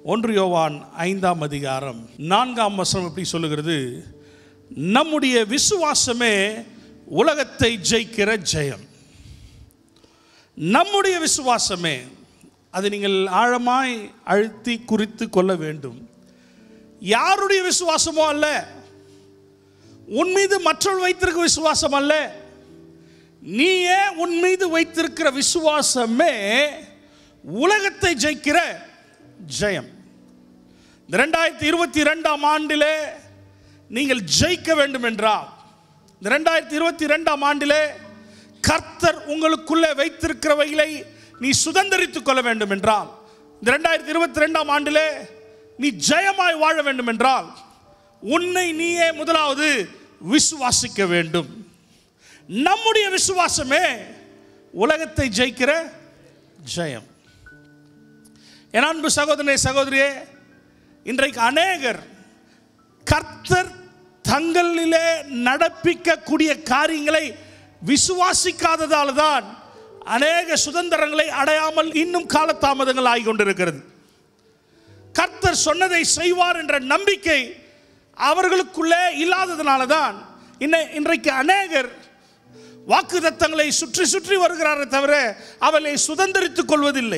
1 யோவான் 5ஆம் அதிகாரம் 4ஆம் வசனம் எப்படி சொல்லுகிறது? நம்முடைய விசுவாசமே உலகத்தை ஜெயிக்கிற ஜெயம். நம்முடைய விசுவாசமே, அதை நீங்கள் ஆழமாய் அழுத்தி குறித்து கொள்ள வேண்டும். யாருடைய விசுவாசமோ அல்ல, உன் மீது மற்றவர்கள் வைத்திருக்கிற விசுவாசம் அல்ல, நீயே உன் மீது வைத்திருக்கிற விசுவாசமே உலகத்தை ஜெயிக்கிற ஜெயம். 2022ஆம் ஆண்டிலே நீங்கள் ஜெயிக்க வேண்டும் என்றால், 2022ஆம் ஆண்டிலே கர்த்தர் உங்களுக்குள்ளே வைத்திருக்கிறவைகளை நீ சுதந்தரித்துக் கொள்ள வேண்டும் என்றால், 2022ஆம் ஆண்டிலே நீ ஜெயமாய் வாழ வேண்டும் என்றால், உன்னை நீயே முதலாவது விசுவாசிக்க வேண்டும். நம்முடைய விசுவாசமே உலகத்தை ஜெயிக்கிற ஜெயம். என் அன்பு சகோதரனே, சகோதரியே, இன்றைக்கு அநேகர் கர்த்தர் தங்களிலே நடப்பிக்கக்கூடிய காரியங்களை விசுவாசிக்காததால் தான் அநேக சுதந்திரங்களை அடையாமல் இன்னும் காலதாமதங்கள் ஆகி கொண்டிருக்கிறது. கர்த்தர் சொன்னதை செய்வார் என்ற நம்பிக்கை அவர்களுக்குள்ளே இல்லாததுனால தான் இன்றைக்கு அநேகர் வாக்குத்தத்தங்களை சுற்றி சுற்றி வருகிறாரே தவிர அவளை சுதந்திரித்துக் கொள்வதில்லை.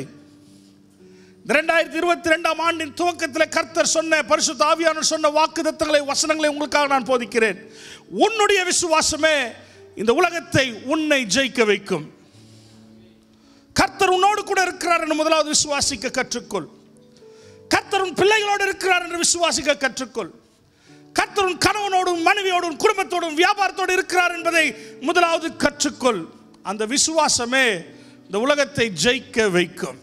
2022ஆம் ஆண்டின் துவக்கத்தில் கர்த்தர் சொன்ன, பரிசுத்த ஆவியானவர் சொன்ன வாக்குத்தத்தங்களை, வசனங்களை உங்களுக்காக நான் போதிக்கிறேன். உன்னுடைய விசுவாசமே இந்த உலகத்தை உன்னை ஜெயிக்க வைக்கும். கர்த்தர் உன்னோடு கூட இருக்கிறார் என்று முதலாவது விசுவாசிக்க கற்றுக்கொள். கர்த்தர் உன் பிள்ளைகளோடு இருக்கிறார் என்று விசுவாசிக்க கற்றுக்கொள். கர்த்தர் உன் கணவனோடும் மனைவியோடும் குடும்பத்தோடும் வியாபாரத்தோடு இருக்கிறார் என்பதை முதலாவது கற்றுக்கொள். அந்த விசுவாசமே இந்த உலகத்தை ஜெயிக்க வைக்கும்.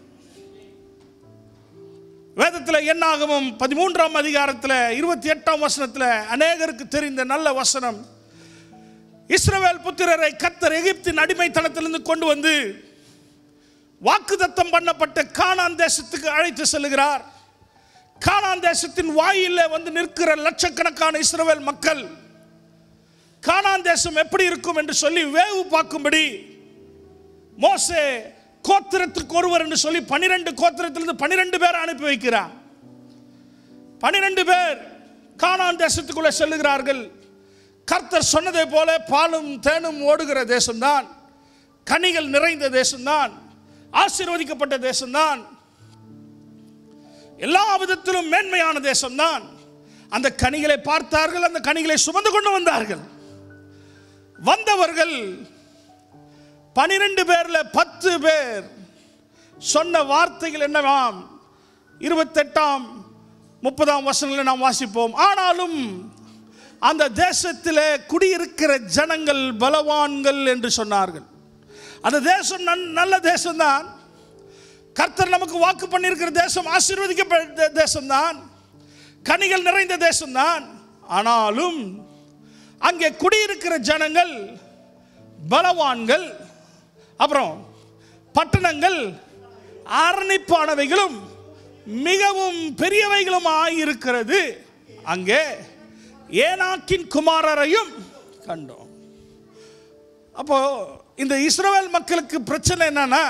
வேதத்தில் என்னாகமம் 13ஆம் அதிகாரத்தில் 28ஆம் வசனத்தில் அநேகருக்கு தெரிந்த நல்ல வசனம். இஸ்ரவேல் புத்திரரை கர்த்தர் எகிப்தின் அடிமைத்தனத்திலிருந்து கொண்டு வந்து வாக்குத்தத்தம் பண்ணப்பட்ட கானான் தேசத்துக்கு அழைத்து செல்கிறார். கானான் தேசத்தின் வாயிலே வந்து நிற்கிற லட்சக்கணக்கான இஸ்ரவேல் மக்கள் கானான் தேசம் எப்படி இருக்கும் என்று சொல்லி வேவு பார்க்கும்படி மோசே கோத்திரத்துக்கு ஒருவர் என்று சொல்லி 12 கோத்திரத்திலிருந்து 12 பேர் அனுப்பி வைக்கிறார். 12 பேர் கானான் தேசத்துக்குள்ளே செல்லுகிறார்கள். கர்த்தர் சொன்னதை போல பாலும் தேனும் ஓடுகிற தேசம்தான், கனிகள் நிறைந்த தேசம்தான், ஆசீர்வதிக்கப்பட்ட தேசம்தான், எல்லா விதத்திலும் மேன்மையான தேசம்தான். அந்த கனிகளை பார்த்தார்கள், அந்த கனிகளை சுமந்து கொண்டு வந்தார்கள். வந்தவர்கள் 12 பேர்ல 10 பேர் சொன்ன வார்த்தைகள் என்னவாம்? 28ஆம் 30ஆம் வசனங்களை நாம் வாசிப்போம். ஆனாலும் அந்த தேசத்திலே குடியிருக்கிற ஜனங்கள் பலவான்கள் என்று சொன்னார்கள். அந்த தேசம் நல்ல தேசம்தான். கர்த்தர் நமக்கு வாக்கு பண்ணியிருக்கிற தேசம் ஆசீர்வதிக்கப்பட்ட தேசம்தான், கனிகள் நிறைந்த தேசம்தான். ஆனாலும் அங்கே குடியிருக்கிற ஜனங்கள் பலவான்கள், அப்புறம் பட்டணங்கள் அரணிப்பானவைகளும் மிகவும் பெரியவைகளும் ஆயிருக்கிறது. அங்கே ஏனாக்கின் குமாரரையும் கண்டோம். அப்போ இந்த இஸ்ரவேல் மக்களுக்கு பிரச்சனை என்னன்னா,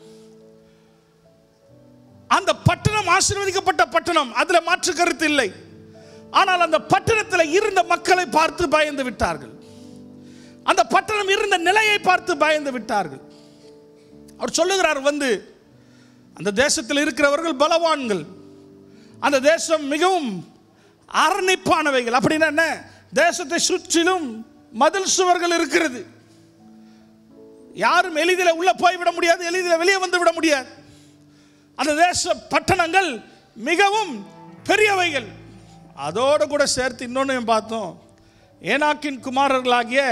அந்த பட்டணம் ஆசீர்வதிக்கப்பட்ட பட்டணம், அதுல மாற்று கருத்து இல்லை. ஆனால் அந்த பட்டணத்தில் இருந்த மக்களை பார்த்து பயந்து விட்டார்கள். அந்த பட்டணம் இருந்த நிலையை பார்த்து பயந்து விட்டார்கள். அவர் சொல்லுகிறார், வந்து அந்த தேசத்தில் இருக்கிறவர்கள் பலவான்கள், அந்த தேசம் மிகவும் அரணிப்பானவைகள். அப்படின்னா என்ன? தேசத்தை சுற்றிலும் மதில் சுவர்கள் இருக்கிறது. யாரும் எளிதில் உள்ள போய்விட முடியாது, எளிதில் வெளியே வந்து விட முடியாது. அந்த தேச பட்டணங்கள் மிகவும் பெரியவைகள். அதோடு கூட சேர்த்து இன்னொன்று பார்த்தோம், ஏனாக்கின் குமாரர்களாகிய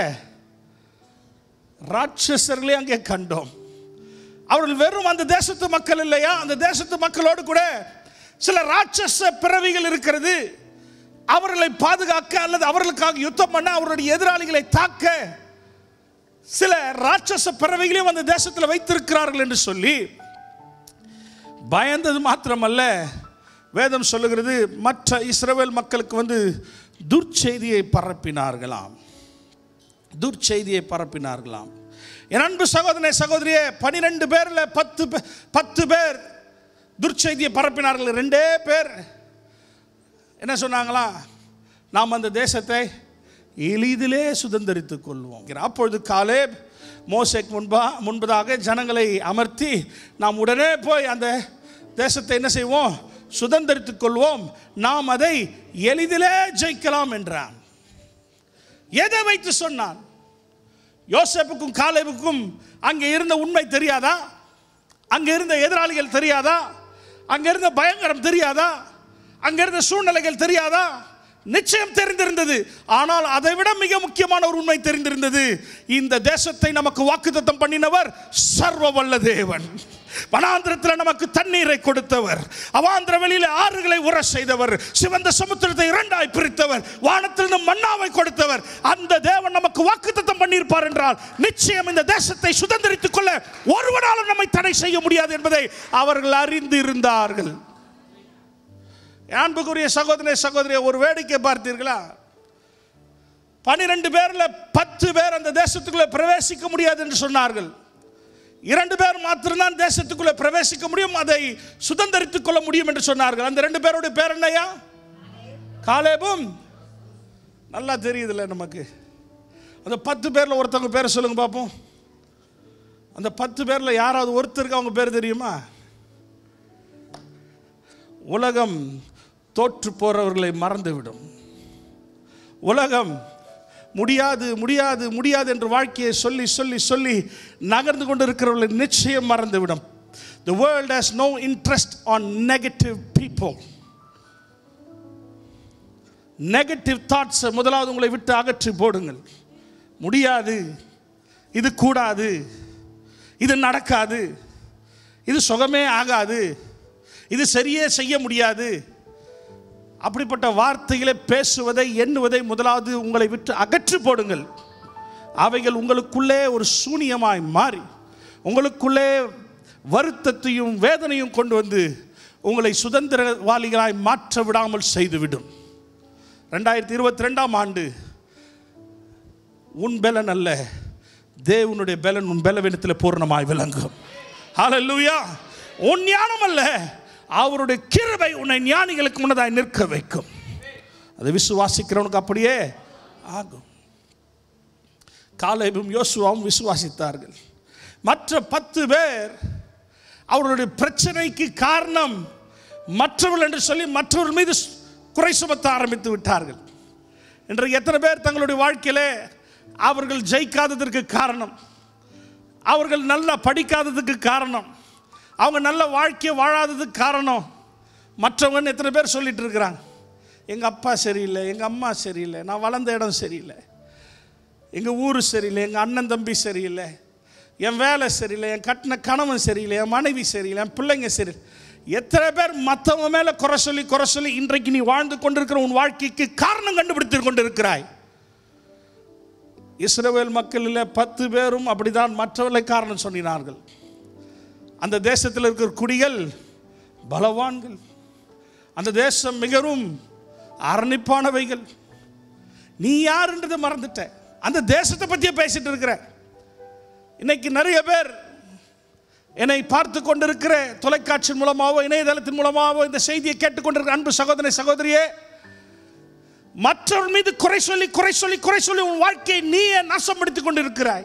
ராட்சசர்களே அங்கே கண்டோம். அவர்கள் வெறும் அந்த தேசத்து மக்கள் இல்லையா, அந்த தேசத்து மக்களோடு கூட சில ராட்சச பிறவிகள் இருக்கிறது. அவர்களை பாதுகாக்க அல்லது அவர்களுக்காக யுத்தம் பண்ண, அவருடைய எதிராளிகளை தாக்க சில ராட்சச பிறவிகளையும் அந்த தேசத்தில் வைத்திருக்கிறார்கள் என்று சொல்லி பயந்தது மாத்திரமல்ல, வேதம் சொல்லுகிறது மற்ற இஸ்ரவேல் மக்களுக்கு வந்து துர்ச்செய்தியை பரப்பினார்களாம். துர்ச்செய்தியை பரப்பினார்களாம். என் அன்பு சகோதரனே, சகோதரியே, 12 பேர்ல 10 பேர் துர்ச்செய்தியை பரப்பினார்கள். 2 பேர் என்ன சொன்னாங்களா? நாம் அந்த தேசத்தை எளிதிலே சுதந்தரித்துக் கொள்வோம். அப்பொழுது காலேப் மோசேக்கு முன்பதாக ஜனங்களை அமர்த்தி, நாம் உடனே போய் அந்த தேசத்தை என்ன செய்வோம்? சுதந்தரித்துக் கொள்வோம், நாம் அதை எளிதிலே ஜெயிக்கலாம் என்றான். எதை வைத்து சொன்னான்? யோசேப்புக்கும் காலேபுக்கும் அங்கே இருந்த உண்மை தெரியாதா? அங்கே இருந்த எதிராளிகள் தெரியாதா? அங்கே இருந்த பயங்கரம் தெரியாதா? அங்கே இருந்த சூழ்நிலைகள் தெரியாதா? நிச்சயம் தெரிந்திருந்தது. ஆனால் அதை விட மிக முக்கியமான ஒரு உண்மை தெரிந்திருந்தது. இந்த தேசத்தை நமக்கு வாக்குத்தத்தம் பண்ணினவர் சர்வ வல்ல தேவன். வனாந்திரத்தில் நமக்கு தண்ணீரை கொடுத்தவர், அவாந்திர வெளியில ஆறுகளை உர செய்தவர், சிவந்த சமுத்திரத்தை 2ஆய் பிரித்தவர், வானத்திலிருந்து மன்னாவை கொடுத்தவர். அந்த தேவன் நமக்கு வாக்குத்தத்தம் பண்ணியிருப்பார் என்றால் நிச்சயம் இந்த தேசத்தை சுதந்திரித்துக் கொள்ள ஒருவனாலும் நம்மை தடை செய்ய முடியாது என்பதை அவர்கள் அறிந்து இருந்தார்கள். அன்புக்குரிய சகோதரனே சகோதரியே, ஒரு வேடிக்கை பார்த்தீர்களா? 12 பேர்ல 10 பேர் அந்த தேசத்துக்குள்ளே பிரவேசிக்க முடியாது என்று சொன்னார்கள். 2 பேர் மாத்திரம்தான் தேசத்துக்குள்ளே பிரவேசிக்க முடியும், அதை சுதந்திரித்துக் கொள்ள முடியும் என்று சொன்னார்கள். அந்த 2 பேருடைய பேர் என்னையா? காலேபும். நல்லா தெரியுதுல்ல நமக்கு. அந்த 10 பேர்ல ஒருத்தவங்க பேரை சொல்லுங்க பார்ப்போம். அந்த 10 பேர்ல யாராவது ஒருத்தருக்கு அவங்க பேர் தெரியுமா? உலகம் தோற்று போறவர்களை மறந்துவிடும். உலகம் முடியாது முடியாது முடியாது என்று வாழ்க்கையை சொல்லி சொல்லி சொல்லி நகர்ந்து கொண்டிருக்கிறவர்களை நிச்சயம் மறந்துவிடும். The world has no interest on negative people. Negative thoughts முதலாவது உங்களை விட்டு அகற்றி போடுங்கள். முடியாது, இது கூடாது, இது நடக்காது, இது சுகமே ஆகாது, இது சரியே செய்ய முடியாது, அப்படிப்பட்ட வார்த்தைகளை பேசுவதை எண்ணுவதை முதலாவது உங்களை விட்டு அகற்றி போடுங்கள். அவைகள் உங்களுக்குள்ளே ஒரு சூனியமாய் மாறி உங்களுக்குள்ளே வருத்தத்தையும் வேதனையும் கொண்டு வந்து உங்களை சுதந்திரவாளிகளாய் மாற்ற விடாமல் செய்துவிடும். 2022ஆம் ஆண்டு உன் பலன் அல்ல, தேவனுடைய பலன் உன் பலவீனத்தில் பூர்ணமாய் விளங்கும். ஹல்லேலூயா. உன் ஞானம் அல்ல, அவருடைய கிருபை உன்னை ஞானிகளுக்கு முன்னதாய் நிற்க வைக்கும். அதை விசுவாசிக்கிறவனுக்கு அப்படியே ஆகும். காலேபும் யோசுவாவும் விசுவாசித்தார்கள். மற்ற 10 பேர் அவருடைய பிரச்சனைக்கு காரணம் மற்றவர்கள் என்று சொல்லி மற்றவர்கள் மீது குறை சுமத்த ஆரம்பித்து விட்டார்கள். இன்றைக்கு எத்தனை பேர் தங்களுடைய வாழ்க்கையிலே அவர்கள் ஜெயிக்காததற்கு காரணம், அவர்கள் நல்லா படிக்காததுக்கு காரணம், அவங்க நல்ல வாழ்க்கையை வாழாததுக்கு காரணம் மற்றவங்க எத்தனை பேர் சொல்லிட்டு இருக்கிறாங்க? எங்கள் அப்பா சரியில்லை, எங்கள் அம்மா சரியில்லை, நான் வளர்ந்த இடம் சரியில்லை, எங்கள் ஊர் சரியில்லை, எங்கள் அண்ணன் தம்பி சரியில்லை, என் வேலை சரியில்லை, என் கட்டின கணவன் சரியில்லை, என் மனைவி சரியில்லை, என் பிள்ளைங்க சரியில்லை. எத்தனை பேர் மற்றவங்க மேலே குறை சொல்லி இன்றைக்கு நீ வாழ்ந்து கொண்டிருக்கிற உன் வாழ்க்கைக்கு காரணம் கண்டுபிடித்து கொண்டிருக்கிறாய். இஸ்ரவேல் மக்களில் 10 பேரும் அப்படிதான் மற்றவர்களை காரணம் சொன்னார்கள். அந்த தேசத்தில் இருக்கிற குடிகள் பலவான்கள், அந்த தேசம் மிகவும் அரணிப்பானவைகள். நீ யாருன்றதை மறந்துட்ட, அந்த தேசத்தை பற்றியே பேசிட்டு இருக்கிற. இன்னைக்கு நிறைய பேர் என்னை பார்த்து கொண்டிருக்கிற தொலைக்காட்சி மூலமாவோ இணையதளத்தின் மூலமாவோ இந்த செய்தியை கேட்டுக்கொண்டிருக்கிற அன்பு சகோதரனை சகோதரியே, மற்றவர்கள் மீது குறை சொல்லி உன் வாழ்க்கையை நீயே நாசப்படுத்திக் கொண்டிருக்கிறாய்.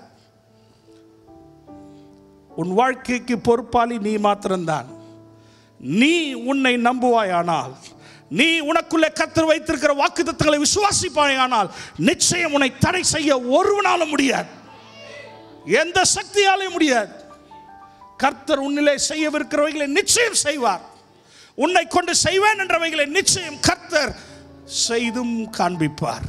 உன் வாழ்க்கைக்கு பொறுப்பாளி நீ மாத்திரம்தான். நீ உன்னை நம்புவாயானால், நீ உனக்குள்ளே கர்த்தர் வைத்திருக்கிற வாக்குத்தத்தங்களை விசுவாசிப்பாயானால் நிச்சயம் உன்னை தடை செய்ய ஒருவனாலும் முடியாது, எந்த சக்தியாலும் முடியாது. கர்த்தர் உன்னிலே செய்யவிருக்கிறவைகளை நிச்சயம் செய்வார். உன்னை கொண்டு செய்வேன் என்றவைகளை நிச்சயம் கர்த்தர் செய்தும் காண்பிப்பார்.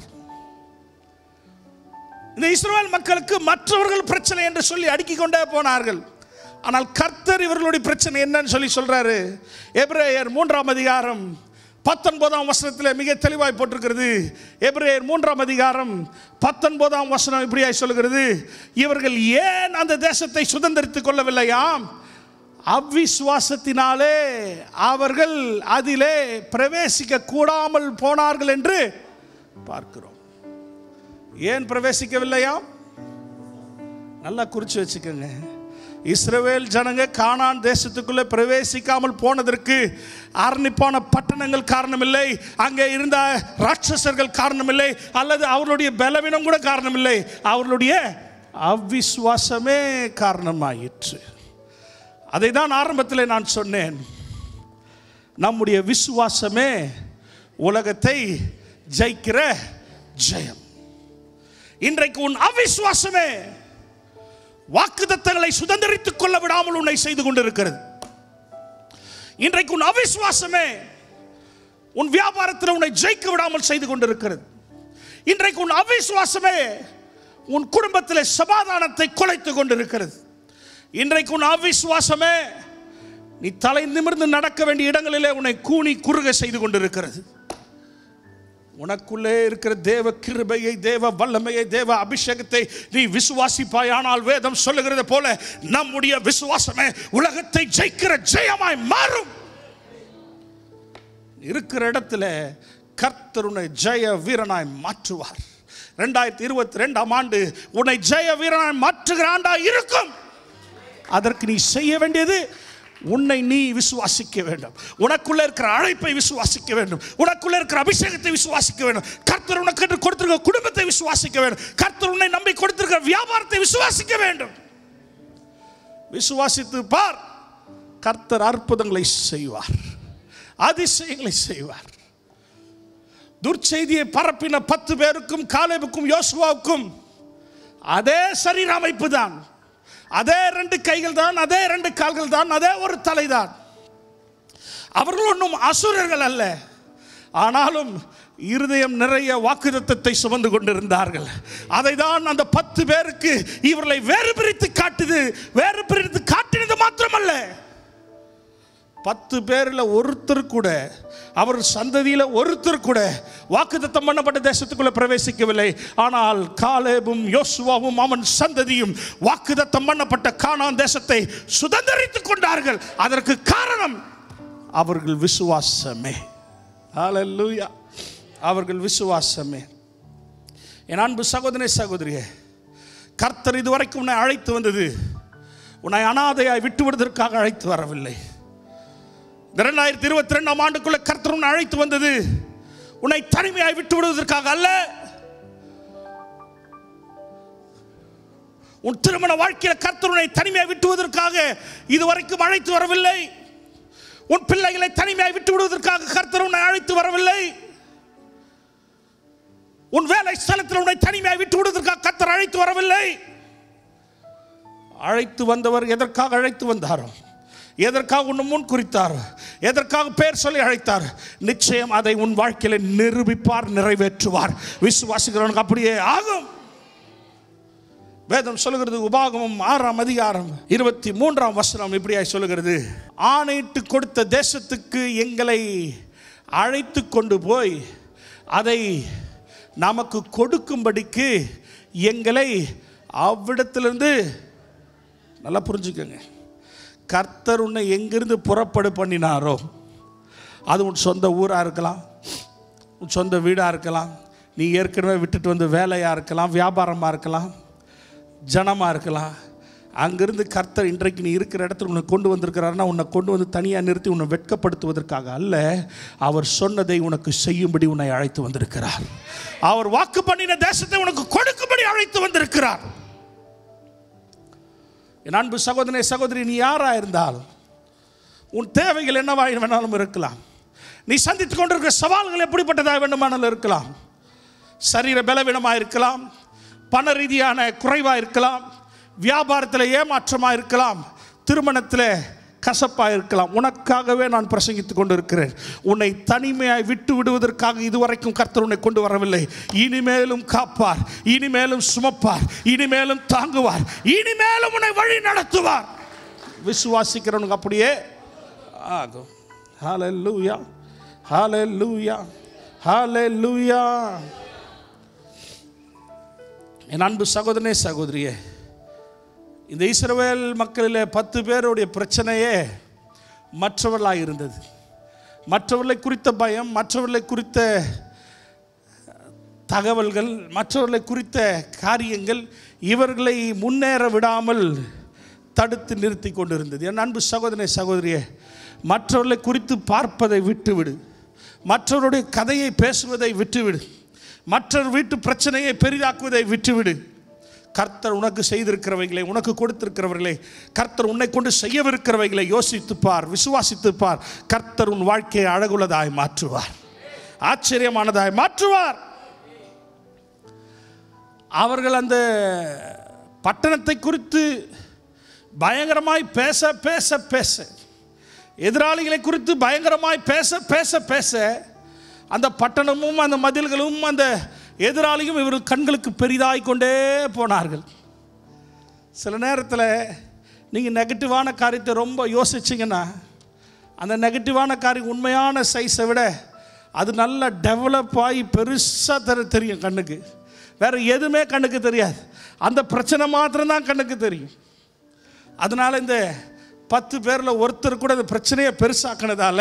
இந்த இஸ்ரவேல் மக்களுக்கு மற்றவர்கள் பிரச்சனை என்று சொல்லி அடுக்கிக் கொண்டே போனார்கள். ஆனால் கர்த்தர் இவர்களுடைய பிரச்சனை என்னன்னு சொல்லி சொல்றாரு. எபிரேயர் 3ஆம் அதிகாரம் 19ஆம் வசனத்தில் மிக தெளிவாய் போட்டிருக்கிறது. எபிரேயர் 3ஆம் அதிகாரம் 19ஆம் வசனம் இப்படியாய் சொல்லுகிறது, இவர்கள் ஏன் அந்த தேசத்தை சுதந்திரித்துக் கொள்ளவில்லையாம்? அவ்விசுவாசத்தினாலே அவர்கள் அதிலே பிரவேசிக்க கூடாமல் போனார்கள் என்று பார்க்கிறோம். ஏன் பிரவேசிக்கவில்லையாம்? நல்லா குறிச்சு வச்சுக்கோங்க. இஸ்ரவேல் ஜனங்க கானான் தேசத்துக்குள்ளே பிரவேசிக்காமல் போனதற்கு அரணிப்பான பட்டணங்கள் காரணமில்லை, அங்கே இருந்த ராட்சசர்கள் காரணமில்லை, அல்லது அவர்களுடைய பலவீனம் கூட காரணமில்லை, அவர்களுடைய அவிசுவாசமே காரணமாயிற்று. அதை தான் ஆரம்பத்தில் நான் சொன்னேன், நம்முடைய விசுவாசமே உலகத்தை ஜெயிக்கிற ஜெயம். இன்றைக்கு உன் அவிசுவாசமே வாக்குத்தத்தங்களை சுதந்திரித்துக் கொள்ள விடாமல் உன்னை செய்து கொண்டிருக்கிறது. இன்றைக்கு உன் அவிசுவாசமே உன் வியாபாரத்தில் உன்னை ஜெயிக்க விடாமல் செய்து கொண்டிருக்கிறது. இன்றைக்கு உன் அவிசுவாசமே உன் குடும்பத்தில் சமாதானத்தை குலைத்துக் கொண்டிருக்கிறது. இன்றைக்கு உன் அவிசுவாசமே நீ தலை நிமிர்ந்து நடக்க வேண்டிய இடங்களிலே உன்னை கூனி குறுக செய்து கொண்டிருக்கிறது. உனக்குள்ளே இருக்கிற தேவ கிருபையை, தேவ வல்லமையை, தேவ அபிஷேகத்தை நீ விசுவாசிப்பாயானால் வேதம் சொல்லுகிறது போல நம்முடைய விசுவாசமே உலகத்தை ஜெயிக்கிற ஜெயமாய் மாறும். இருக்கிற இடத்துல கர்த்தர் உன்னை ஜெய வீரனாய் மாற்றுவார். 2022 ஆண்டு உன்னை ஜெய வீரனாய் மாற்றுகிற ஆண்டா இருக்கும். அதற்கு நீ செய்ய வேண்டியது, உன்னை நீ விசுவாசிக்க வேண்டும், உனக்குள்ள இருக்கிற அழைப்பை விசுவாசிக்க வேண்டும், உனக்குள்ள இருக்கிற அபிஷேகத்தை விசுவாசிக்க வேண்டும், கர்த்தர் உனக்கு கொடுத்திருக்கிற குடும்பத்தை விசுவாசிக்க வேண்டும், கர்த்தர் உன்னை நம்பி கொடுத்திருக்கிற வியாபாரத்தை விசுவாசிக்க வேண்டும். விசுவாசித்து பார், கர்த்தர் அற்புதங்களை செய்வார், அதிசயங்களை செய்வார். துர்ச்செய்தியை பரப்பின 10 பேருக்கும் காலேபுக்கும் யோசுவாவுக்கும் அதே சரீர அமைப்பு தான், அதே 2 கைகள் தான், அதே 2 கால்கள் தான், அதே ஒரு தலை தான். அவர்கள் ஒன்றும் அசுரர்கள் அல்ல, ஆனாலும் இருதயம் நிறைய வாக்குத்தத்தத்தை சுமந்து கொண்டிருந்தார்கள். அதை தான் அந்த 10 பேருக்கு இவர்களை வேறு பிரித்து காட்டுது. வேறு பிரித்து காட்டினது மாத்திரமல்ல, 10 பேரில் ஒருத்தர் கூட, அவர் சந்ததியில் ஒருத்தர் கூட வாக்குத்தத்தம் பண்ணப்பட்ட தேசத்துக்குள்ள பிரவேசிக்கவில்லை. ஆனால் காலேபும் யோசுவாவும் அவன் சந்ததியும் வாக்குத்தத்தம் பண்ணப்பட்ட கானான் தேசத்தை சுதந்திரித்துக் கொண்டார்கள். அதற்கு காரணம் அவர்கள் விசுவாசமே. ஹல்லேலூயா, அவர்கள் விசுவாசமே. என் அன்பு சகோதரனே, சகோதரியே, கர்த்தர் இதுவரைக்கும் உன்னை அழைத்து வந்தது உன்னை அனாதையாய் விட்டுவிடுவதற்காக அழைத்து வரவில்லை. 2022 ஆண்டுக்குள்ள கர்த்தர் உன்னை அழைத்து வந்தது உன்னை தனிமையாய் விட்டு விடுவதற்காக அல்ல. உன் திருமண வாழ்க்கையில் கர்த்தர் உன்னை தனிமையாய் விட்டுவதற்காக இதுவரைக்கும் அழைத்து வரவில்லை. உன் பிள்ளைகளை தனிமையாய் விட்டு விடுவதற்காக கர்த்தர் உன்னை அழைத்து வரவில்லை. உன் வேலை ஸ்தலத்தில் உன்னை தனிமையாய் விட்டு விடுவதற்காக கர்த்தர் அழைத்து வரவில்லை. அழைத்து வந்தவர் எதற்காக அழைத்து வந்தாரோ, எதற்காக உன்னை முன் குறித்தார், எதற்காக பேர் சொல்லி அழைத்தார், நிச்சயம் அதை உன் வாழ்க்கையில் நிரூபிப்பார், நிறைவேற்றுவார். விசுவாசிக்கிறவனுக்கு அப்படியே ஆகும். வேதம் சொல்லுகிறது, உபாகமம் 6ஆம் அதிகாரம் 23ஆம் வசனம் இப்படியாய் சொல்லுகிறது, ஆணையிட்டு கொடுத்த தேசத்துக்கு எங்களை அழைத்து கொண்டு போய் அதை நமக்கு கொடுக்கும்படிக்கு எங்களை அவ்விடத்திலிருந்து, நல்லா புரிஞ்சுக்கோங்க, கர்த்தர் உன்னை எங்கிருந்து புறப்படு பண்ணினாரோ, அது உன் சொந்த ஊராக இருக்கலாம், உன் சொந்த வீடாக இருக்கலாம், நீ ஏற்கனவே விட்டுட்டு வந்து வேலையாக இருக்கலாம், வியாபாரமாக இருக்கலாம், ஜனமாக இருக்கலாம். அங்கிருந்து கர்த்தர் இன்றைக்கு நீ இருக்கிற இடத்துல உன்னை கொண்டு வந்திருக்கிறாருன்னா, உன்னை கொண்டு வந்து தனியாக நிறுத்தி உன்னை வெட்கப்படுத்துவதற்காக அல்ல, அவர் சொன்னதை உனக்கு செய்யும்படி உன்னை அழைத்து வந்திருக்கிறார். அவர் வாக்கு பண்ணின தேசத்தை உனக்கு கொடுக்கும்படி அழைத்து வந்திருக்கிறார். என் அன்பு சகோதரனே, சகோதரி, நீ யாராக இருந்தாலும் உன் தேவைகள் என்னவாக வேணாலும் இருக்கலாம், நீ சந்தித்துக் கொண்டிருக்கிற சவால்கள் எப்படிப்பட்டதாக வேண்டுமானாலும் இருக்கலாம். சரீர பலவீனமாக இருக்கலாம், பண ரீதியான குறைவாக இருக்கலாம், வியாபாரத்தில் ஏமாற்றமாக இருக்கலாம், திருமணத்தில் கசப்பாக இருக்கலாம். உனக்காகவே நான் பிரசங்கித்துக் கொண்டிருக்கிறேன். உன்னை தனிமையாய் விட்டு விடுவதற்காக இதுவரைக்கும் கர்த்தர் உன்னை கொண்டு வரவில்லை. இனிமேலும் காப்பார், இனிமேலும் சுமப்பார், இனிமேலும் தாங்குவார், இனிமேலும் உன்னை வழி நடத்துவார். விசுவாசிக்கிறவனுக்கு அப்படியே ஆகும். ஹல்லேலூயா, ஹல்லேலூயா, ஹல்லேலூயா. என் அன்பு சகோதரனே, சகோதரியே, இந்த இஸ்ரவேல் மக்களில் 10 பேருடைய பிரச்சனையே மற்றவர்களாக இருந்தது. மற்றவர்களை குறித்த பயம், மற்றவர்களை குறித்த தகவல்கள், மற்றவர்களை குறித்த காரியங்கள் இவர்களை முன்னேற விடாமல் தடுத்து நிறுத்தி கொண்டிருந்தது. என் அன்பு சகோதரனே, சகோதரியே, மற்றவர்களை குறித்து பார்ப்பதை விட்டுவிடு. மற்றவருடைய கதையை பேசுவதை விட்டுவிடு. மற்றொரு வீட்டு பிரச்சனையை பெரிதாக்குவதை விட்டுவிடு. கர்த்தர் உனக்கு செய்திருக்கிறவைகளை, உனக்கு கொடுத்திருக்கிறவர்களை, கர்த்தர் உன்னை கொண்டு செய்யவிருக்கிறவைகளை யோசித்துப்பார், விசுவாசித்துப்பார். கர்த்தர் உன் வாழ்க்கையை அழகுள்ளதாய் மாற்றுவார், ஆச்சரியமானதாய் மாற்றுவார். அவர்கள் அந்த பட்டணத்தை குறித்து பயங்கரமாய் பேச பேச பேச, எதிராளிகளை குறித்து பயங்கரமாய் பேச பேச பேச, அந்த பட்டணமும் அந்த மதில்களும் அந்த எதிராளியும் இவர்கள் கண்களுக்கு பெரிதாய் கொண்டே போனார்கள். சில நேரத்தில் நீங்கள் நெகட்டிவான காரியத்தை ரொம்ப யோசிச்சிங்கன்னா, அந்த நெகட்டிவான காரியம் உண்மையான சைஸை விட அது நல்லா டெவலப் ஆகி பெருசாக தெரியும் கண்ணுக்கு. வேறு எதுவுமே கண்ணுக்கு தெரியாது, அந்த பிரச்சனை மாத்திரம்தான் கண்ணுக்கு தெரியும். அதனால் இந்த 10 பேரில் ஒருத்தர் கூட அந்த பிரச்சனையை பெருசாக்கினதால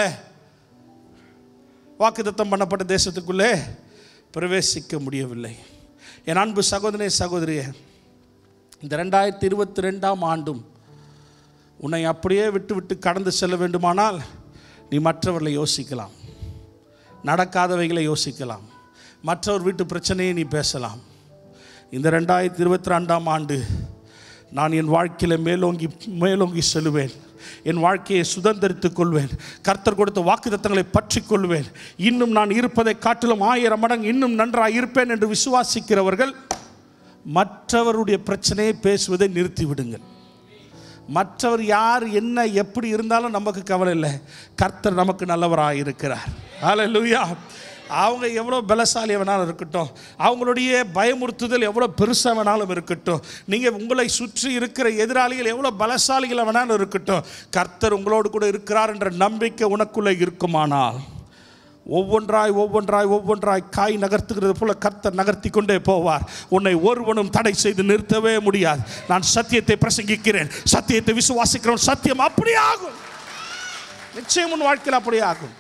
வாக்குத்தத்தம் பண்ணப்பட்ட தேசத்துக்குள்ளே பிரவேசிக்க முடியவில்லை. என் அன்பு சகோதரனே, சகோதரியே, இந்த 2022ஆம் ஆண்டும் உன்னை அப்படியே விட்டு விட்டு கடந்து செல்ல வேண்டுமானால் நீ மற்றவர்களை யோசிக்கலாம், நடக்காதவைகளை யோசிக்கலாம், மற்றவர் வீட்டு பிரச்சனையை நீ பேசலாம். இந்த 2022ஆம் ஆண்டு நான் என் வாழ்க்கையில் மேலோங்கி செல்லுவேன், என் வாழ்க்கையை சுதந்திரித்துக் கொள்வேன், கர்த்தர் கொடுத்த வாக்குத்தத்தங்களை பற்றி கொள்வேன், இன்னும் நான் இருப்பதை காட்டிலும் 1000 மடங்கு இன்னும் நன்றாக இருப்பேன் என்று விசுவாசிக்கிறவர்கள் மற்றவருடைய பிரச்சனையை பேசுவதை நிறுத்திவிடுங்கள். மற்றவர் யார் என்ன எப்படி இருந்தாலும் நமக்கு கவலை இல்லை, கர்த்தர் நமக்கு நல்லவராக இருக்கிறார். ஹல்லேலூயா. அவங்க எவ்வளோ பலசாலி வேணாலும் இருக்கட்டும், அவங்களுடைய பயமுறுத்துதல் எவ்வளோ பெருசாக வேணாலும் இருக்கட்டும், நீங்கள் உங்களை சுற்றி இருக்கிற எதிராளிகள் எவ்வளோ பலசாலிகளை வேணாலும் இருக்கட்டும், கர்த்தர் உங்களோடு கூட இருக்கிறார் என்ற நம்பிக்கை உனக்குள்ளே இருக்குமானால் ஒவ்வொன்றாய் ஒவ்வொன்றாய் ஒவ்வொன்றாய் காய் நகர்த்துகிறது போல கர்த்தர் நகர்த்தி கொண்டே போவார். உன்னை ஒருவனும் தடை செய்து நிறுத்தவே முடியாது. நான் சத்தியத்தை பிரசங்கிக்கிறேன், சத்தியத்தை விசுவாசிக்கிறேன், சத்தியம் அப்படியே ஆகும். நிச்சயம் உன் வாழ்க்கையில் அப்படியே ஆகும்.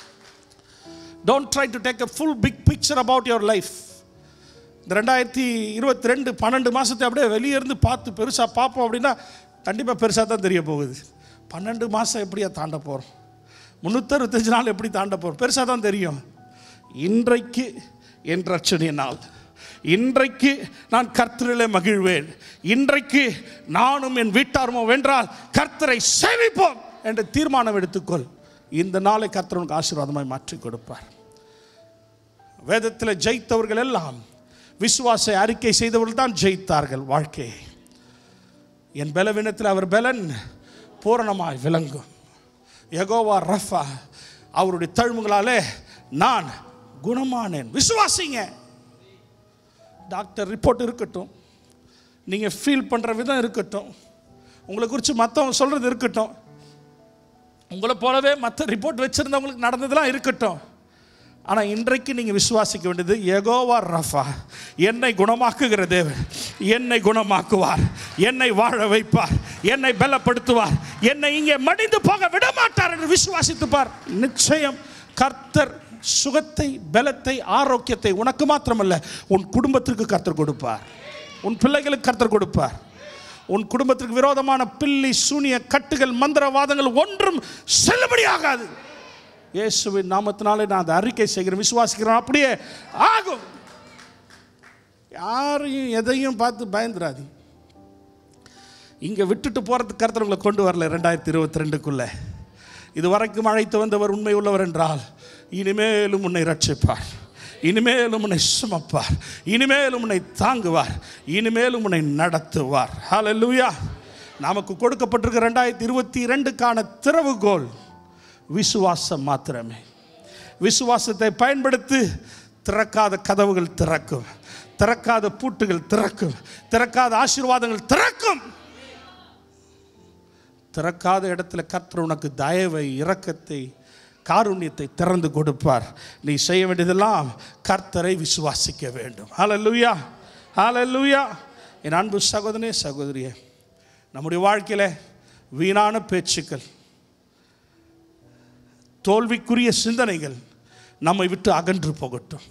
Don't try to take a full big picture about your life. இந்த 2022 12 மாதத்தை அப்படியே வெளியே இருந்து பார்த்து பெருசாக பார்ப்போம் அப்படின்னா கண்டிப்பாக பெருசாக தான் தெரிய போகுது. 12 மாதம் எப்படியா தாண்ட போகிறோம், 365 நாள் எப்படி தாண்ட போகிறோம், பெருசாக தான் தெரியும். இன்றைக்கு என் ரட்சணிய நாள், இன்றைக்கு நான் கர்த்தரிலே மகிழ்வேன், இன்றைக்கு நானும் என் வீட்டாருமோ வென்றால் கர்த்தரை சேவிப்போம் என்று தீர்மானம் எடுத்துக்கொள். இந்த நாளை கர்த்தர் உனக்கு ஆசீர்வாதமாய் மாற்றி கொடுப்பார். வேதத்தில் ஜெயித்தவர்கள் எல்லாம் விசுவாச அறிக்கை செய்தவர்கள் தான் ஜெயித்தார்கள் வாழ்க்கையை. என் பலவீனத்தில் அவர் பலன் பூரணமாய் விளங்கும். யெகோவா ரஃபா, அவருடைய தழும்புகளாலே நான் குணமானேன். விசுவாசிங்க. டாக்டர் ரிப்போர்ட் இருக்கட்டும், நீங்கள் ஃபீல் பண்ணுற விதம் இருக்கட்டும், உங்களை குறித்து மற்றவங்க சொல்கிறது இருக்கட்டும், உங்களை போலவே மற்ற ரிப்போர்ட் வச்சுருந்தவங்களுக்கு நடந்ததெல்லாம் இருக்கட்டும், ஆனால் இன்றைக்கு நீங்கள் விசுவாசிக்க வேண்டியது யெகோவா ரஃபா, என்னை குணமாக்குகிற தேவன் என்னை குணமாக்குவார், என்னை வாழ வைப்பார், என்னை பலப்படுத்துவார், என்னை இங்கே மடிந்து போக விடமாட்டார் என்று விசுவாசித்துப்பார். நிச்சயம் கர்த்தர் சுகத்தை, பலத்தை, ஆரோக்கியத்தை உனக்கு மாத்திரமல்ல உன் குடும்பத்திற்கு கர்த்தர் கொடுப்பார், உன் பிள்ளைகளுக்கு கர்த்தர் கொடுப்பார். உன் குடும்பத்திற்கு விரோதமான பில்லி சூனிய கட்டுகள் மந்திரவாதங்கள் ஒன்றும் செல்லுபடியாகாது. இயேசுவின் நாமத்தினாலே நான் அதை அறிக்கை செய்கிறேன், விசுவாசிக்கிறேன், அப்படியே ஆகும். யாரையும் எதையும் பார்த்து பயந்துராது. இங்கே விட்டுட்டு போகிறதுக்கு கர்த்தர் உங்களை கொண்டு வரல 2022க்குள்ளே. இது வரைக்கும் அழைத்து வந்தவர் உண்மை உள்ளவர் என்றால் இனிமேலும் உன்னை ரட்சிப்பார், இனிமேலும் உன்னை சுமப்பார், இனிமேலும் உன்னை தாங்குவார், இனிமேலும் உன்னை நடத்துவார். ஹல்லேலூயா. நமக்கு கொடுக்கப்பட்டிருக்க 2022க்கான திறவுகோல் விசுவாசம் மாத்திரமே. விசுவாசத்தை பயன்படுத்தி திறக்காத கதவுகள் திறக்கும், திறக்காத பூட்டுகள் திறக்கும், திறக்காத ஆசீர்வாதங்கள் திறக்கும். திறக்காத இடத்துல கர்த்தர் உனக்கு தயவை, இரக்கத்தை, காருண்யத்தை திறந்து கொடுப்பார். நீ செய்ய வேண்டியதெல்லாம் கர்த்தரை விசுவாசிக்க வேண்டும். ஹல்லேலூயா, ஹல்லேலூயா. என் அன்பு சகோதரனே, சகோதரியே, நம்முடைய வாழ்க்கையில் வீணான பேச்சுக்கள், தோல்விக்குரிய சிந்தனைகள் நம்மை விட்டு அகன்று போகட்டும்.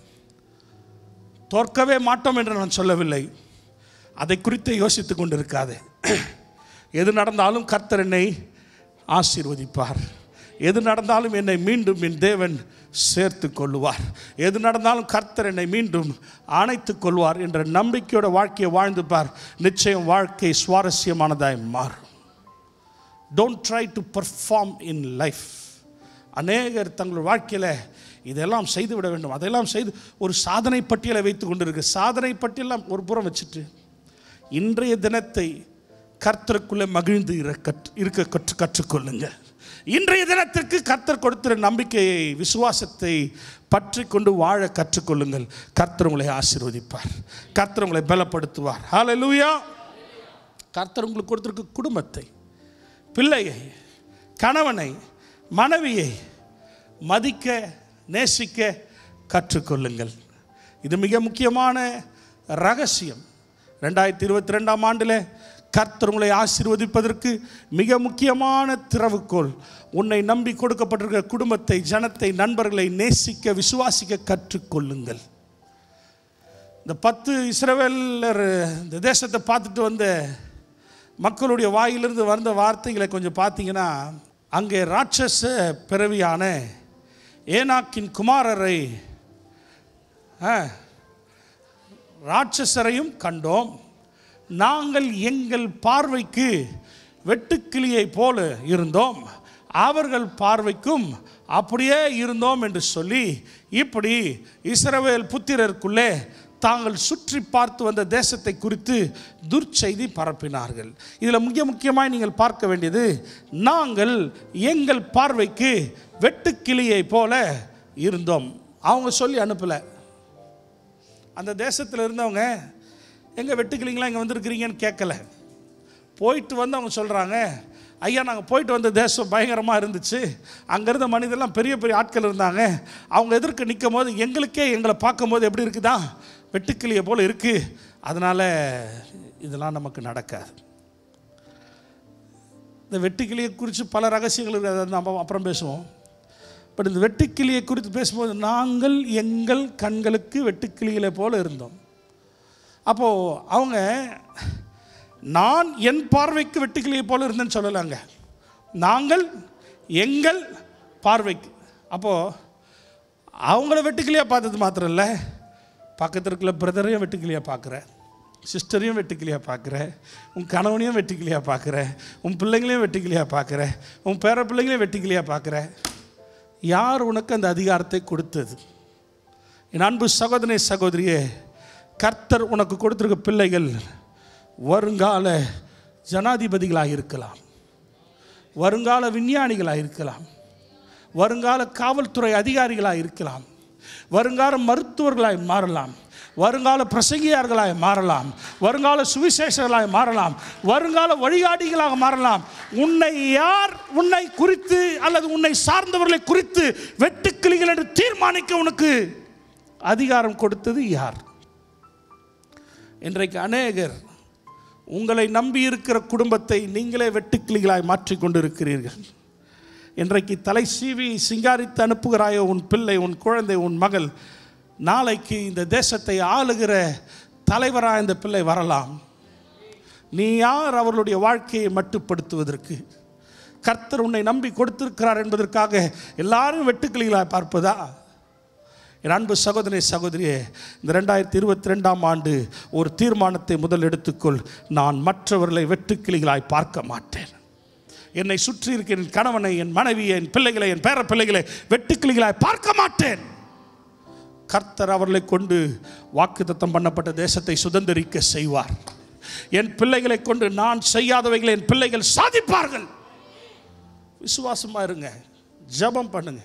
தோற்கவே மாட்டோம் என்று நான் சொல்லவில்லை, அதை குறித்து யோசித்து கொண்டிருக்காதே. எது நடந்தாலும் கர்த்தர் என்னை ஆசீர்வதிப்பார். எது நடந்தாலும் என்னை மீண்டும் என் தேவன் சேர்த்து கொள்ளுவார். எது நடந்தாலும் கர்த்தர் என்னை மீண்டும் அணைத்து கொள்வார் என்ற நம்பிக்கையோட வாழ்க்கையை வாழ்ந்துப்பார். நிச்சயம் வாழ்க்கை சுவாரஸ்யமானதாய் மாறும். Don't try to perform in life. அநேகர் தங்கள் வாழ்க்கையில் இதெல்லாம் செய்து விட வேண்டும், அதெல்லாம் செய்து ஒரு சாதனை பட்டியலை வைத்து கொண்டிருக்கு. சாதனை பட்டியலாம் ஒரு புறம் வச்சுட்டு இன்றைய தினத்தை கர்த்தருக்குள்ளே மகிழ்ந்து இருக்க கற்றுக்கொள்ளுங்கள். இன்றைய தினத்திற்கு கர்த்தர் கொடுத்த நம்பிக்கையை, விசுவாசத்தை பற்றி கொண்டு வாழ கற்றுக்கொள்ளுங்கள். கர்த்தர் உங்களை ஆசீர்வதிப்பார். கர்த்தர் உங்களை பலப்படுத்துவார். ஹல்லேலூயா. கர்த்தர் உங்களுக்கு கொடுத்திருக்க குடும்பத்தை, பிள்ளையை, கணவனை, மனைவியை மதிக்க, நேசிக்க கற்றுக்கொள்ளுங்கள். இது மிக முக்கியமான ரகசியம். 2022 ஆண்டில் கர்த்தர் உங்களை ஆசீர்வதிப்பதற்கு மிக முக்கியமான திறவுகோல், உன்னை நம்பி கொடுக்கப்பட்டிருக்கிற குடும்பத்தை, ஜனத்தை, நண்பர்களை நேசிக்க, விசுவாசிக்க கற்றுக்கொள்ளுங்கள். இந்த 10 இஸ்ரவேலர் இந்த தேசத்தை பார்த்துட்டு வந்த மக்களுடைய வாயிலிருந்து வந்த வார்த்தைகளை கொஞ்சம் பார்த்தீங்கன்னா, அங்கே ராட்சச பிறவியான ஏனாக்கின் குமாரரை, ராட்சசரையும் கண்டோம். நாங்கள் எங்கள் பார்வைக்கு வெட்டுக்கிளியை போல இருந்தோம், அவர்கள் பார்வைக்கும் அப்படியே இருந்தோம் என்று சொல்லி இப்படி இஸ்ரவேல் புத்திரருக்குள்ளே தாங்கள் சுற்றி பார்த்து வந்த தேசத்தை குறித்து துர்ச்செய்தி பரப்பினார்கள். இதில் மிக முக்கியமாக நீங்கள் பார்க்க வேண்டியது, நாங்கள் எங்கள் பார்வைக்கு வெட்டுக்கிளியை போல இருந்தோம். அவங்க சொல்லி அனுப்பலை. அந்த தேசத்தில் இருந்தவங்க எங்கே வெட்டுக்கிளிங்களா இங்கே வந்திருக்கிறீங்கன்னு கேட்கல. போயிட்டு வந்து அவங்க சொல்கிறாங்க, ஐயா நாங்கள் போயிட்டு வந்த தேசம் பயங்கரமாக இருந்துச்சு, அங்கே இருந்த மனிதெல்லாம் பெரிய பெரிய ஆட்கள் இருந்தாங்க, அவங்க எதிர்க்க நிற்கும் போது எங்களுக்கே எங்களை பார்க்கும்போது எப்படி இருக்குதா, வெட்டுக்கிளியை போல் இருக்குது, அதனால் இதெல்லாம் நமக்கு நடக்காது. இந்த வெட்டுக்கிளியை குறித்து பல ரகசியங்கள் இருக்குது, அதை நம்ம அப்புறம் பேசுவோம். பட் இந்த வெட்டுக்கிளியை குறித்து பேசும்போது, நாங்கள் எங்கள் கண்களுக்கு வெட்டுக்கிளிகளை போல் இருந்தோம். அப்போது அவங்க நான் என் பார்வைக்கு வெட்டுக்கிளியை போல் இருந்தேன்னு சொல்லலாங்க, நாங்கள் எங்கள் பார்வைக்கு. அப்போது அவங்கள வெட்டுக்கிளியாக பார்த்தது மாத்திரம் இல்லை, பக்கத்தில் இருக்கிற பிரதரையும் வெட்டுக்கிளியாக பார்க்குற, சிஸ்டரையும் வெட்டுக்கிளியாக பார்க்குற, உன் கணவனையும் வெட்டுக்கிளியாக பார்க்குற, உன் பிள்ளைங்களையும் வெட்டுக்கிளியாக பார்க்குற, உன் பேர பிள்ளைங்களையும் வெட்டுக்கிளியாக பார்க்குற. யார் உனக்கு அந்த அதிகாரத்தை கொடுத்தது? என் அன்பு சகோதரனே, சகோதரியே, கர்த்தர் உனக்கு கொடுத்திருக்க பிள்ளைகள் வருங்கால ஜனாதிபதிகளாக இருக்கலாம், வருங்கால விஞ்ஞானிகளாக இருக்கலாம், வருங்கால காவல்துறை அதிகாரிகளாக இருக்கலாம், வருங்கால மருத்துவர்களாய் மாறலாம், வருங்கால பிரசங்கியார்களாய் மாறலாம், வருங்கால சுவிசேஷர்களாய் மாறலாம், வருங்கால வழிகாட்டிகளாக மாறலாம். உன்னை யார் உன்னை குறித்து அல்லது உன்னை சார்ந்தவர்களை குறித்து வெட்டுக்கிளிகள் என்று தீர்மானிக்க உனக்கு அதிகாரம் கொடுத்தது யார்? இன்றைக்கு அநேகர் உங்களை நம்பி இருக்கிற குடும்பத்தை நீங்களே வெட்டுக்கிளிகளாய் மாற்றிக்கொண்டு இருக்கிறீர்கள். இன்றைக்கு தலை சீவி சிங்காரித்து அனுப்புகிறாயோ உன் பிள்ளை, உன் குழந்தை, உன் மகள், நாளைக்கு இந்த தேசத்தை ஆளுகிற தலைவராக இந்த பிள்ளை வரலாம். நீ யார் அவர்களுடைய வாழ்க்கையை மட்டுப்படுத்துவதற்கு? கர்த்தர் உன்னை நம்பி கொடுத்திருக்கிறார் என்பதற்காக எல்லாரும் வெட்டுக்கிளிகளாய் பார்ப்பதா? என் அன்பு சகோதரனே, சகோதரியே, இந்த 2022 ஆண்டு ஒரு தீர்மானத்தை முதல் எடுத்துக்கொள். நான் மற்றவர்களை வெட்டுக்கிளிகளாய் பார்க்க மாட்டேன். என்னை சுற்றி இருக்கிற என் கணவனை, என் மனைவியை, என் பிள்ளைகளை, என் பேர பிள்ளைகளை வெட்டுக்கிளிகளாய் பார்க்க மாட்டேன். கர்த்தர் அவர்களை கொண்டு வாக்குத்தத்தம் பண்ணப்பட்ட தேசத்தை சுதந்திரிக்க செய்வார். என் பிள்ளைகளை கொண்டு நான் செய்யாதவைகளை என் பிள்ளைகள் சாதிப்பார்கள். விசுவாசமா இருங்க, ஜெபம் பண்ணுங்க.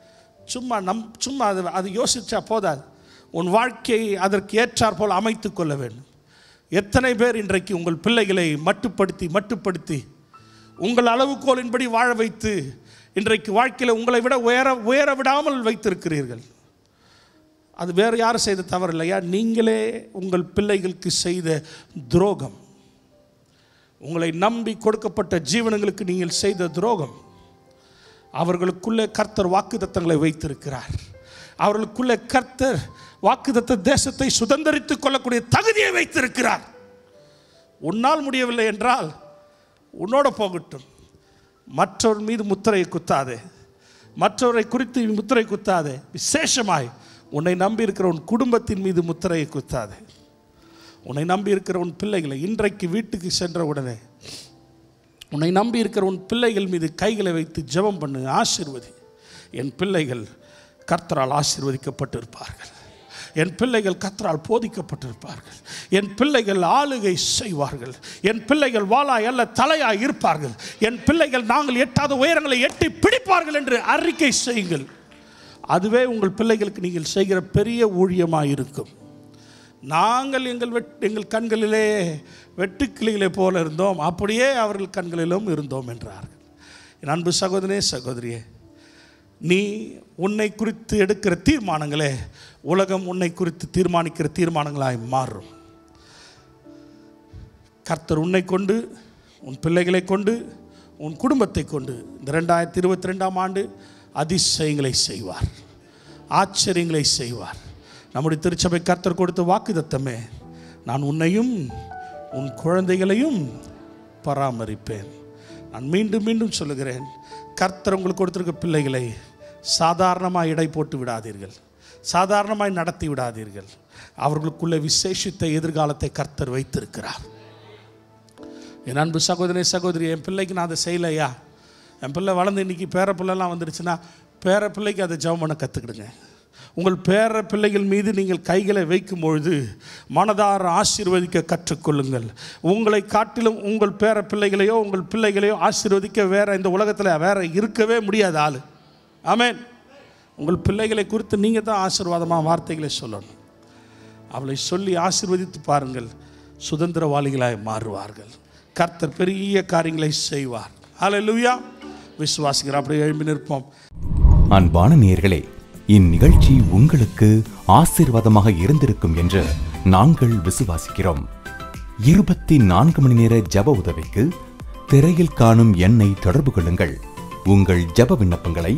சும்மா அது யோசிச்சா போதாது. உன் வாழ்க்கையை அதற்கு ஏற்றாற் போல் அமைத்து கொள்ள வேண்டும். எத்தனை பேர் இன்றைக்கு உங்கள் பிள்ளைகளை மட்டுப்படுத்தி உங்கள் அளவுகோலின்படி வாழ வைத்து இன்றைக்கு வாழ்க்கையில் உங்களை விட உயர விடாமல் வைத்திருக்கிறீர்கள்? அது வேறு யாரும் செய்த தவறு இல்லையா? நீங்களே உங்கள் பிள்ளைகளுக்கு செய்த துரோகம், உங்களை நம்பி கொடுக்கப்பட்ட ஜீவனங்களுக்கு நீங்கள் செய்த துரோகம். அவர்களுக்குள்ளே கர்த்தர் வாக்குத்தத்தங்களை வைத்திருக்கிறார். அவர்களுக்குள்ளே கர்த்தர் வாக்குத்தத்த தேசத்தை சுதந்திரித்துக் கொள்ளக்கூடிய தகுதியை வைத்திருக்கிறார். உன்னால் முடியவில்லை என்றால் உன்னோட போகட்டும். மற்றவர் மீது முத்திரையை குத்தாதே, மற்றவரை குறித்து முத்திரை குத்தாதே. விசேஷமாய் உன்னை நம்பி இருக்கிற உன் குடும்பத்தின் மீது முத்திரையை குத்தாதே. உன்னை நம்பி இருக்கிற உன் பிள்ளைகளை இன்றைக்கு வீட்டுக்கு சென்ற உடனே உன்னை நம்பி இருக்கிற உன் பிள்ளைகள் மீது கைகளை வைத்து ஜெபம் பண்ணு, ஆசீர்வதி. என் பிள்ளைகள் கர்த்தரால் ஆசீர்வதிக்கப்பட்டிருப்பார்கள். என் பிள்ளைகள் கர்த்தரால் போதிக்கப்பட்டிருப்பார்கள். என் பிள்ளைகள் ஆளுகை செய்வார்கள். என் பிள்ளைகள் வாளாய் அல்ல தலையாய் இருப்பார்கள். என் பிள்ளைகள் நாங்கள் எட்டாத உயரங்களை எட்டி பிடிப்பார்கள் என்று அறிக்கை செய்யுங்கள். அதுவே உங்கள் பிள்ளைகளுக்கு நீங்கள் செய்கிற பெரிய ஊழியமாக இருக்கும். நாங்கள் எங்கள் கண்களிலே வெட்டுக்கிளிகளை போல இருந்தோம், அப்படியே அவர்கள் கண்களிலும் இருந்தோம் என்றார்கள். என் அன்பு சகோதரனே, சகோதரியே, நீ உன்னை குறித்து எடுக்கிற தீர்மானங்களே உலகம் உன்னை குறித்து தீர்மானிக்கிற தீர்மானங்களாய் மாறும். கர்த்தர் உன்னை கொண்டு, உன் பிள்ளைகளை கொண்டு, உன் குடும்பத்தை கொண்டு இந்த 2022ஆம் ஆண்டு அதிசயங்களை செய்வார், ஆச்சரியங்களை செய்வார். நம்முடைய திருச்சபை கர்த்தர் கொடுத்த வாக்குத்தத்தமே, நான் உன்னையும் உன் குழந்தைகளையும் பராமரிப்பேன். நான் மீண்டும் மீண்டும் சொல்லுகிறேன், கர்த்தர் உங்களுக்கு கொடுத்திருக்க பிள்ளைகளை சாதாரணமாக இடை போட்டு விடாதீர்கள், சாதாரணமாய் நடத்தி விடாதீர்கள். அவர்களுக்குள்ள விசேஷித்த எதிர்காலத்தை கர்த்தர் வைத்திருக்கிறார். என் அன்பு சகோதரனே, சகோதரி, என் பிள்ளைக்கு நான் அதை செய்யலையா, என் பிள்ளை வளர்ந்து இன்றைக்கி பேர பிள்ளைலாம் வந்துடுச்சுன்னா பேர பிள்ளைக்கு அதை ஜெபம் பண்ண கற்றுக்கிடுங்க. உங்கள் பேர பிள்ளைகள் மீது நீங்கள் கைகளை வைக்கும் பொழுது மனதார ஆசீர்வதிக்க கற்றுக்கொள்ளுங்கள். உங்களை காட்டிலும் உங்கள் பேர பிள்ளைகளையோ உங்கள் பிள்ளைகளையோ ஆசீர்வதிக்க வேறு இந்த உலகத்தில் வேறு இருக்கவே முடியாத ஆள். ஆமென். உங்கள் பிள்ளைகளை குறித்து நீங்கள் தான் ஆசீர்வாதமாக வார்த்தைகளை சொல்லணும். அவளை சொல்லி ஆசீர்வதித்து பாருங்கள், சுதந்திரவாளிகளாய் மாறுவார்கள். கர்த்தர் பெரிய காரியங்களை செய்வார். ஹல்லேலூயா. விசுவாசிக்கிறோம். அப்படியே எழும்பி நிற்போம். அன்பான நேயர்களே, இந்நிகழ்ச்சி உங்களுக்கு ஆசீர்வாதமாக இருந்திருக்கும் என்று நாங்கள் விசுவாசிக்கிறோம். 24 மணி நேர ஜெப உதவிக்கு திரையில் காணும் எண்ணை தொடர்பு கொள்ளுங்கள். உங்கள் ஜெப விண்ணப்பங்களை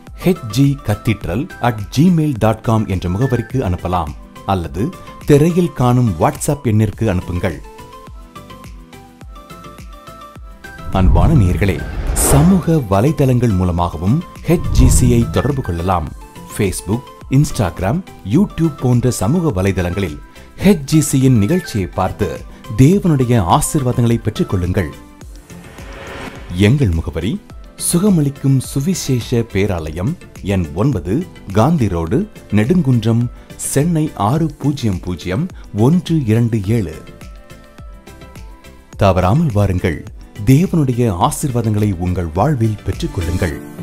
hgcathedral@gmail.com என்ற முகவரிக்கு அனுப்பலாம், அல்லது திரையில் காணும் வாட்ஸ்அப் எண்ணிற்கு அனுப்புங்கள். அன்பான நேயர்களே, சமூக வலைதளங்கள் மூலமாகவும் HGCயை தொடர்பு கொள்ளலாம். ஃபேஸ்புக், இன்ஸ்டாகிராம், யூடியூப் போன்ற சமூக வலைதளங்களில் HGCயின் நிகழ்ச்சியை பார்த்து தேவனுடைய ஆசீர்வாதங்களை பெற்றுக் கொள்ளுங்கள். எங்கள் முகவரி: சுகமளிக்கும் சுவிசேஷ பேராலயம், எண் 9, காந்தி ரோடு, நெடுங்குன்றம், சென்னை 600127. தவறாமல் வாருங்கள். தேவனுடைய ஆசீர்வாதங்களை உங்கள் வாழ்வில் பெற்றுக் கொள்ளுங்கள்.